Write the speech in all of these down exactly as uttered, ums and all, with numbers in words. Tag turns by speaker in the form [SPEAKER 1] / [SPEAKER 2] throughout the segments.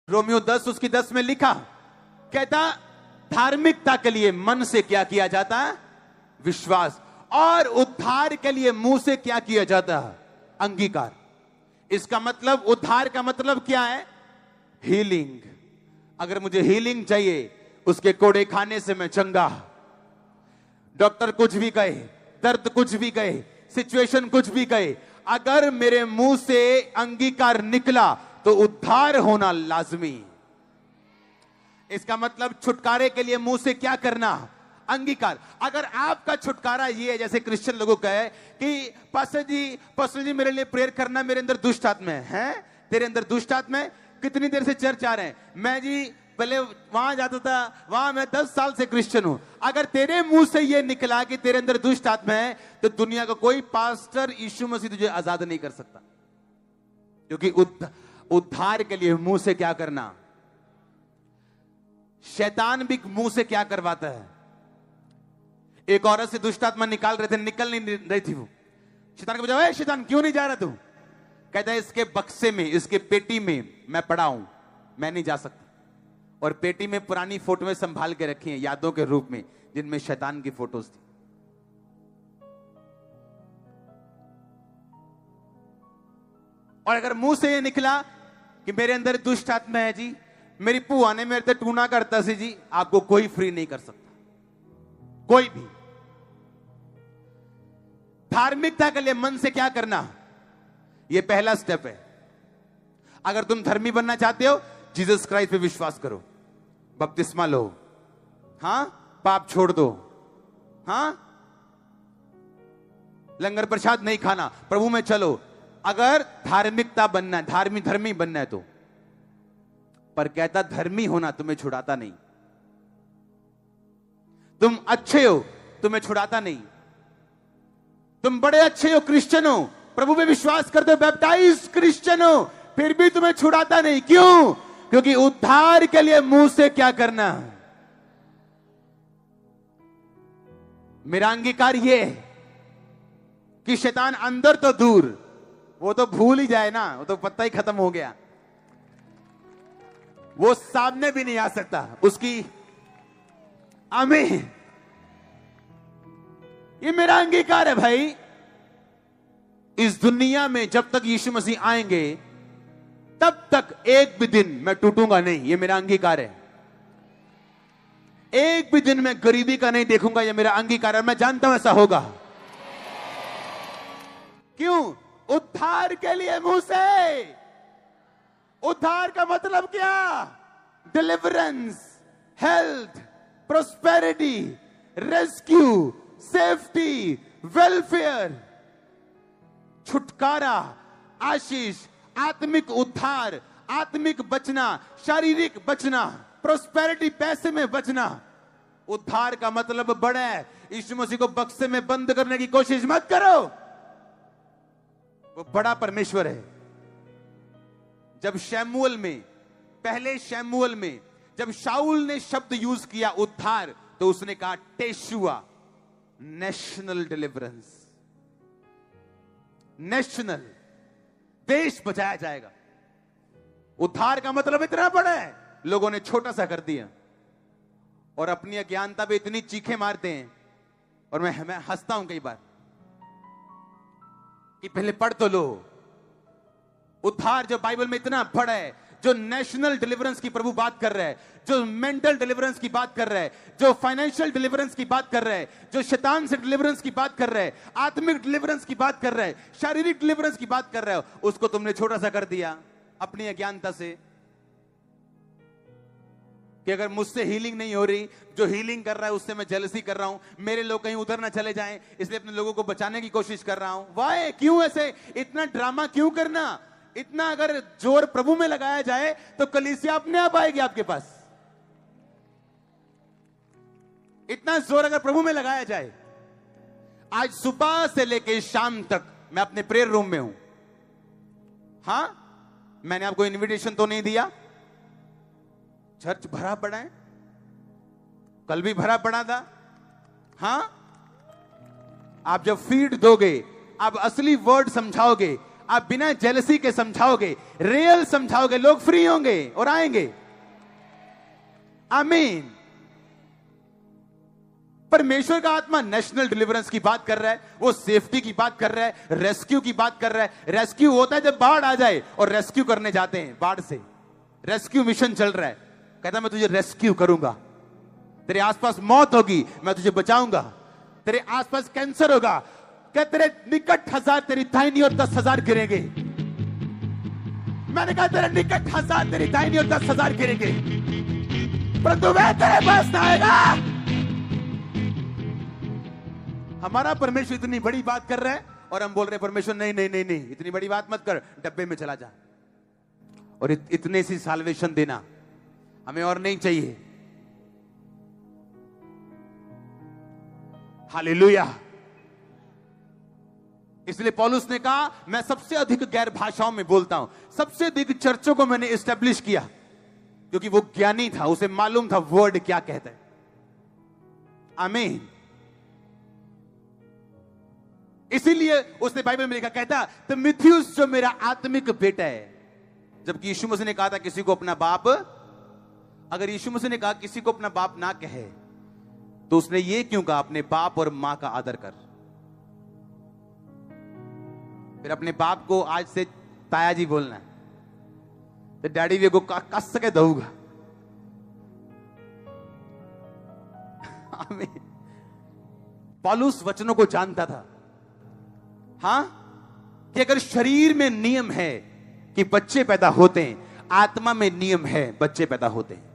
[SPEAKER 1] Romeo दस उसकी दस में लिखा, कहता धार्मिकता के लिए मन से क्या किया जाता है? विश्वास। और उद्धार के लिए मुंह से क्या किया जाता है? अंगीकार। इसका मतलब, उद्धार का मतलब क्या है? हीलिंग। अगर मुझे हीलिंग चाहिए, उसके कोड़े खाने से मैं चंगा। डॉक्टर कुछ भी कहे, दर्द कुछ भी कहे, सिचुएशन कुछ भी कहे, अगर मेरे मुंह से अंगीकार निकला तो उद्धार होना लाजमी। इसका मतलब छुटकारे के लिए मुंह से क्या करना? अंगीकार। अगर आपका छुटकारा ये है, जैसे क्रिश्चियन लोगों का है कि पास्टर जी पास्टर जी मेरे लिए प्रेयर करना, मेरे अंदर दुष्ट आत्मा है, हैं? तेरे अंदर दुष्ट आत्मा है? कितनी देर से चर्च आ रहे हैं? मैं जी पहले वहां जाता था, वहां मैं दस साल से क्रिश्चियन हूं। अगर तेरे मुंह से ये निकला कि तेरे अंदर दुष्ट आत्मा है, तो दुनिया का कोई पास्टर यीशु मसीह तुझे आजाद नहीं कर सकता। क्योंकि उद्धार के लिए मुंह से क्या करना? शैतान भी मुंह से क्या करवाता है? एक औरत से दुष्ट आत्मा निकाल रहे थे, निकल नहीं रही थी वो। शैतान को पूछा, शैतान क्यों नहीं जा रहा तू? कहता है इसके बक्से में, इसके पेटी में मैं पड़ा हूं, मैं नहीं जा सकता। और पेटी में पुरानी फोटोएं संभाल के रखी हैं यादों के रूप में, जिनमें शैतान की फोटोज थी। और अगर मुंह से ये निकला कि मेरे अंदर दुष्ट आत्मा है जी, मेरी पुआ ने मेरे से टूना करता सी जी, आपको कोई फ्री नहीं कर सकता, कोई भी। धार्मिकता के लिए मन से क्या करना? यह पहला स्टेप है। अगर तुम धर्मी बनना चाहते हो, जीसस क्राइस्ट पे विश्वास करो, बपतिस्मा लो, हां, पाप छोड़ दो, हां, लंगर प्रसाद नहीं खाना, प्रभु में चलो। अगर धार्मिकता बनना है, धार्मी धर्मी बनना है तो। पर कहता धर्मी होना तुम्हें छुड़ाता नहीं। तुम अच्छे हो, तुम्हें छुड़ाता नहीं। तुम बड़े अच्छे हो, क्रिश्चियन हो, प्रभु पे विश्वास करते हो, बैप्टाइज क्रिश्चियन हो, फिर भी तुम्हें छुड़ाता नहीं। क्यों? क्योंकि उद्धार के लिए मुंह से क्या करना? मेरा अंगीकार ये है कि शैतान अंदर तो दूर, वो तो भूल ही जाए ना, वो तो पत्ता ही खत्म हो गया, वो सामने भी नहीं आ सकता उसकी। आमीन। ये मेरा अंगीकार है भाई। इस दुनिया में जब तक यीशु मसीह आएंगे, तब तक एक भी दिन मैं टूटूंगा नहीं, ये मेरा अंगीकार है। एक भी दिन मैं गरीबी का नहीं देखूंगा, ये मेरा अंगीकार है। मैं जानता हूं ऐसा होगा। क्यों? उद्धार के लिए मुंह से। उद्धार का मतलब क्या? Deliverance, health, prosperity, rescue, safety, welfare, छुटकारा, आशीष, आत्मिक उद्धार, आत्मिक बचना, शारीरिक बचना, प्रोस्पेरिटी, पैसे में बचना। उद्धार का मतलब बड़ा है। यीशु मसीह को बक्से में बंद करने की कोशिश मत करो, वो बड़ा परमेश्वर है। जब शमूएल में, पहले शमूएल में जब शाऊल ने शब्द यूज किया उद्धार, तो उसने कहा टेशुआ, नेशनल डिलीवरेंस, नेशनल, देश बचाया जाएगा। उद्धार का मतलब इतना बड़ा है, लोगों ने छोटा सा कर दिया और अपनी अज्ञानता पे इतनी चीखें मारते हैं। और मैं मैं हंसता हूं कई बार कि पहले पढ़ तो लो। उद्धार जो बाइबल में इतना बड़ा है, जो नेशनल डिलीवरेंस की प्रभु बात कर रहा है, जो मेंटल डिलीवरेंस की बात कर रहा है, जो फाइनेंशियल डिलीवरेंस की बात कर रहा है, जो शैतान से डिलीवरेंस की बात कर रहा है, आत्मिक डिलीवरेंस की बात कर रहा है, शारीरिक डिलीवरेंस की बात कर रहा है, उसको तुमने छोटा सा कर दिया अपनी अज्ञानता से। कि अगर मुझसे हीलिंग नहीं हो रही, जो हीलिंग कर रहा है उससे मैं जेलसी कर रहा हूं, मेरे लोग कहीं उधर ना चले जाएं, इसलिए अपने लोगों को बचाने की कोशिश कर रहा हूं। वाह, क्यों ऐसे इतना ड्रामा क्यों करना? इतना अगर जोर प्रभु में लगाया जाए तो कलीसिया अपने आप आएगी आपके पास। इतना जोर अगर प्रभु में लगाया जाए। आज सुबह से लेकर शाम तक मैं अपने प्रेयर रूम में हूं। हां, मैंने आपको इनविटेशन तो नहीं दिया। चर्च भरा पड़ा है, कल भी भरा पड़ा था। हां, आप जब फीड दोगे, आप असली वर्ड समझाओगे, आप बिना जेलसी के समझाओगे, रियल समझाओगे, लोग फ्री होंगे और आएंगे। आमीन। परमेश्वर का आत्मा नेशनल डिलीवरेंस की बात कर रहा है, वो सेफ्टी की बात कर रहा है, रेस्क्यू की बात कर रहा है। रेस्क्यू होता है जब बाढ़ आ जाए और रेस्क्यू करने जाते हैं बाढ़ से। रेस्क्यू मिशन चल रहा है, कहता मैं तुझे रेस्क्यू करूंगा, तेरे आसपास मौत होगी मैं तुझे बचाऊंगा, तेरे आसपास कैंसर होगा, क्या तेरे निकट हजार तेरी दाहिनी और दस हजार गिरेंगे। मैंने कहा तेरे निकट हजार तेरी दाहिनी और दस हजार गिरेंगे, परंतु वह तेरे पास ना आएगा। हमारा परमेश्वर इतनी बड़ी बात कर रहा है और हम बोल रहे हैं परमेश्वर नहीं नहीं नहीं नहीं इतनी बड़ी बात मत कर, डब्बे में चला जा। और इत, इतने सी साल्वेशन देना हमें और नहीं चाहिए। हालेलुया। इसलिए पौलुस ने कहा मैं सबसे अधिक गैर भाषाओं में बोलता हूं, सबसे अधिक चर्चों को मैंने एस्टेब्लिश किया, क्योंकि वो ज्ञानी था, उसे मालूम था वर्ड क्या कहता है। आमीन। इसीलिए उसने बाइबल में लिखा, कहता तिमुथियुस जो मेरा आत्मिक बेटा है। जबकि यीशु मसीह ने कहा था किसी को अपना बाप, अगर यीशु मसीह ने कहा किसी को अपना बाप ना कहे, तो उसने ये क्यों कहा अपने बाप और मां का आदर कर। फिर अपने बाप को आज से ताया जी बोलना है, तो डैडी वे को कस सके दूंगा। पौलुस वचनों को जानता था, हां, कि अगर शरीर में नियम है कि बच्चे पैदा होते हैं, आत्मा में नियम है बच्चे पैदा होते हैं।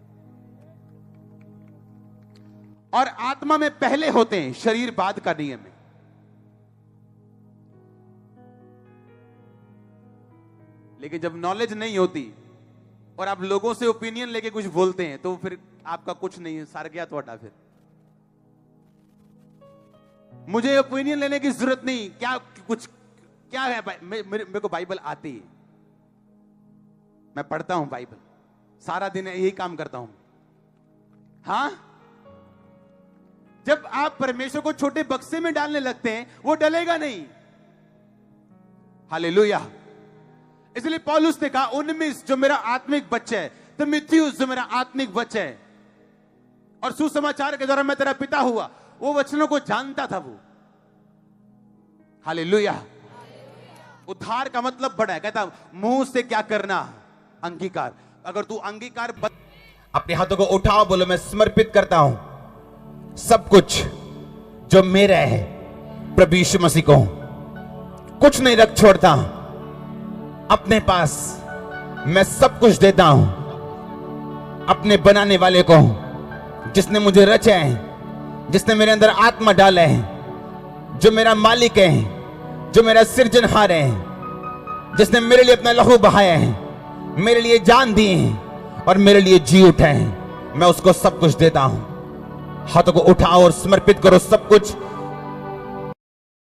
[SPEAKER 1] और आत्मा में पहले होते हैं, शरीर बाद का नियम है। लेकिन जब नॉलेज नहीं होती और आप लोगों से ओपिनियन लेके कुछ बोलते हैं, तो फिर आपका कुछ नहीं है, सार गया थोड़ा। फिर मुझे ओपिनियन लेने की जरूरत नहीं, क्या कुछ क्या है, मेरे, मेरे को बाइबल आती है, मैं पढ़ता हूं बाइबल, सारा दिन यही काम करता हूं। हां, जब आप परमेश्वर को छोटे बक्से में डालने लगते हैं, वो डलेगा नहीं। हालेलुया। इसलिए पौलुस ने कहा उन्नीस जो मेरा आत्मिक बच्चा है, तिमुथियुस जो मेरा आत्मिक बच्चा है, और सुसमाचार के द्वारा मैं तेरा पिता हुआ, वो वचनों को जानता था वो। हालेलुया। उद्धार का मतलब बड़ा है, कहता मुंह से क्या करना, अंगीकार। अगर तू अंगीकार बत... अपने हाथों को उठाओ, बोलो मैं समर्पित करता हूं सब कुछ जो मेरा है प्रभु यीशु मसीह को, कुछ नहीं रख छोड़ता अपने पास, मैं सब कुछ देता हूं अपने बनाने वाले को, जिसने मुझे रचा है, जिसने मेरे अंदर आत्मा डाला है, जो मेरा मालिक है, जो मेरा सृजनहार है, जिसने मेरे लिए अपना लहू बहाया है, मेरे लिए जान दी है और मेरे लिए जी उठा है, मैं उसको सब कुछ देता हूं। हाथों को उठाओ और समर्पित करो सब कुछ